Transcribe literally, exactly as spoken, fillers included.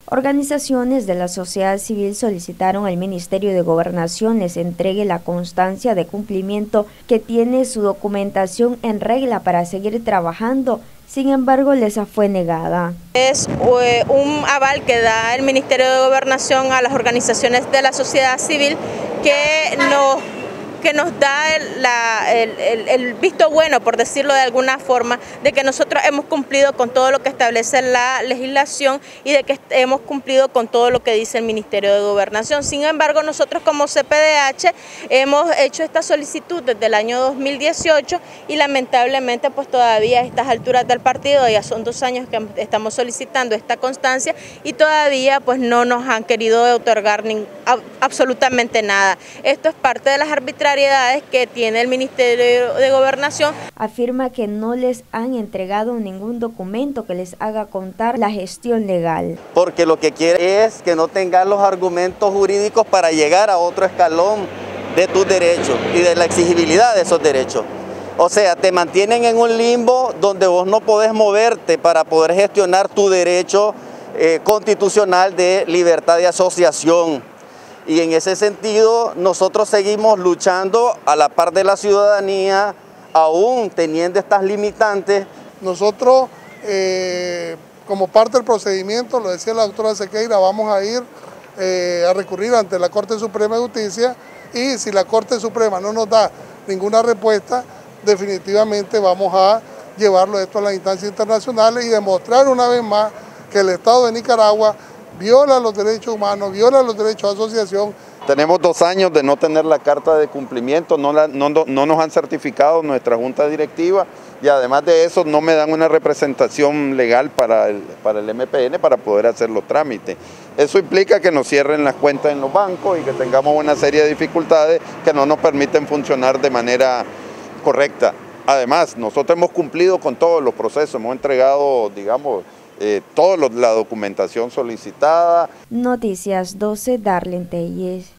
Organizaciones de la sociedad civil solicitaron al Ministerio de Gobernación les entregue la constancia de cumplimiento que tiene su documentación en regla para seguir trabajando. Sin embargo, les fue negada. Es eh, un aval que da el Ministerio de Gobernación a las organizaciones de la sociedad civil que nos que nos da el, la, el, el, el visto bueno, por decirlo de alguna forma, de que nosotros hemos cumplido con todo lo que establece la legislación y de que hemos cumplido con todo lo que dice el Ministerio de Gobernación. Sin embargo, nosotros como C P D H hemos hecho esta solicitud desde el año dos mil dieciocho y lamentablemente pues todavía a estas alturas del partido, ya son dos años que estamos solicitando esta constancia y todavía pues no nos han querido otorgar ni, a, absolutamente nada. Esto es parte de las arbitrariedades que tiene el Ministerio de Gobernación. Afirma que no les han entregado ningún documento que les haga contar la gestión legal. Porque lo que quiere es que no tengas los argumentos jurídicos para llegar a otro escalón de tus derechos y de la exigibilidad de esos derechos. O sea, te mantienen en un limbo donde vos no podés moverte para poder gestionar tu derecho eh, constitucional de libertad de asociación. Y en ese sentido nosotros seguimos luchando a la par de la ciudadanía, aún teniendo estas limitantes. Nosotros, eh, como parte del procedimiento, lo decía la doctora Sequeira, vamos a ir eh, a recurrir ante la Corte Suprema de Justicia y si la Corte Suprema no nos da ninguna respuesta, definitivamente vamos a llevarlo esto a las instancias internacionales y demostrar una vez más que el Estado de Nicaragua viola los derechos humanos, viola los derechos de asociación. Tenemos dos años de no tener la carta de cumplimiento, no, la, no, no nos han certificado nuestra junta directiva y además de eso no me dan una representación legal para el, para el M P N para poder hacer los trámites. Eso implica que nos cierren las cuentas en los bancos y que tengamos una serie de dificultades que no nos permiten funcionar de manera correcta. Además, nosotros hemos cumplido con todos los procesos, hemos entregado, digamos, Eh, toda la documentación solicitada. Noticias doce, Darlene Telles.